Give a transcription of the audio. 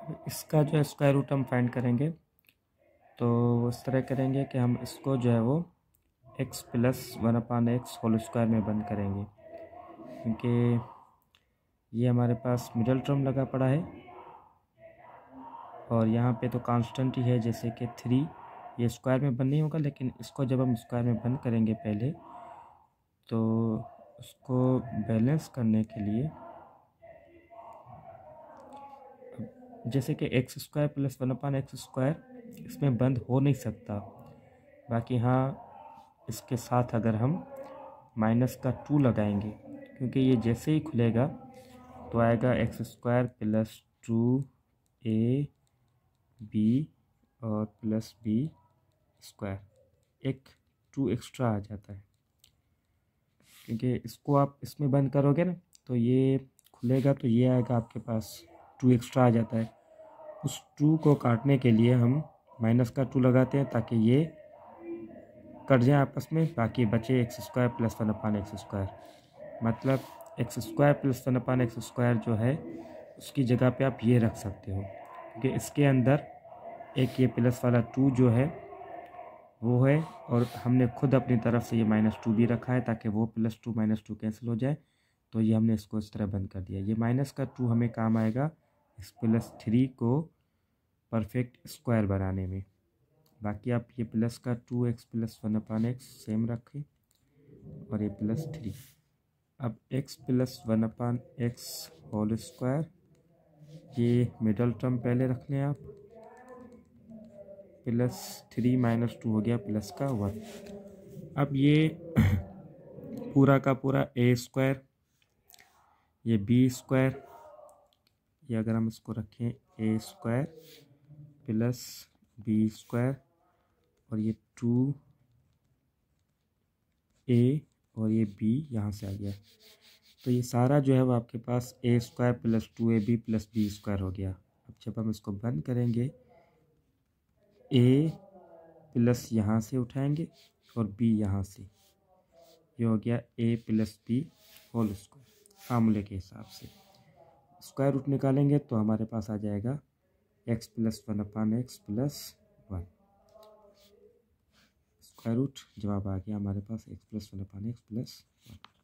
इसका जो है स्क्वायर रूट हम फाइंड करेंगे तो इस तरह करेंगे कि हम इसको जो है वो x plus 1/x whole square में बंद करेंगे, क्योंकि ये हमारे पास मिडल टर्म लगा पड़ा है और यहाँ पे तो कांस्टेंट ही है, जैसे कि 3 ये स्क्वायर में बंद नहीं होगा, लेकिन इसको जब हम स्क्वायर में बंद करेंगे पहले तो उसको बैलेंस करने के लिए जैसे कि x square plus 1/x square इसमें बंद हो नहीं सकता। बाकी हाँ, इसके साथ अगर हम -2 लगाएंगे, क्योंकि ये जैसे ही खुलेगा तो आएगा x square plus 2a b और प्लस b स्क्वायर, एक 2 एक्स्ट्रा आ जाता है, क्योंकि इसको आप इसमें बंद करोगे ना तो ये खुलेगा तो ये आएगा आपके पास 2 एक्स्ट्रा आ जाता है। उस 2 को काटने के लिए हम -2 लगाते हैं ताकि ये कट जाए आपस में, बाकी बचे x square plus 1/x square. मतलब x square plus 1/x square जो है उसकी जगह पे आप ये रख सकते हो, क्योंकि इसके अंदर एक ये प्लस वाला 2 जो है वो है, और हमने खुद अपनी तरफ से ये -2 भी रखा है ताकि वो +2 -2 कैंसिल हो जाए। तो ये हमने इसको इस तरह बंद कर दिया। ये -2 हमें काम आएगा इस +3 को परफेक्ट स्क्वायर बनाने में। बाकी आप ये +2x प्लस 1/x सेम रखें और ये +3। अब x plus 1/x whole square, ये मिडल टर्म पहले रख लें आप, +3 - 2 हो गया +1। अब ये पूरा का पूरा a स्क्वायर, ये b स्क्वायर, ये अगर हम इसको रखें a square plus b square और ये 2a और ये b यहाँ से आ गया, तो ये सारा जो है वो आपके पास a square plus 2ab plus b square हो गया। अब जब हम इसको बंद करेंगे a प्लस यहाँ से उठाएंगे और b यहाँ से, ये हो गया a plus b whole square फार्मूले के हिसाब से। स्क्वायर रूट निकालेंगे तो हमारे पास आ जाएगा x plus 1/x plus 1। Square root जवाब आ गया हमारे पास x प्लस 1/x प्लस 1।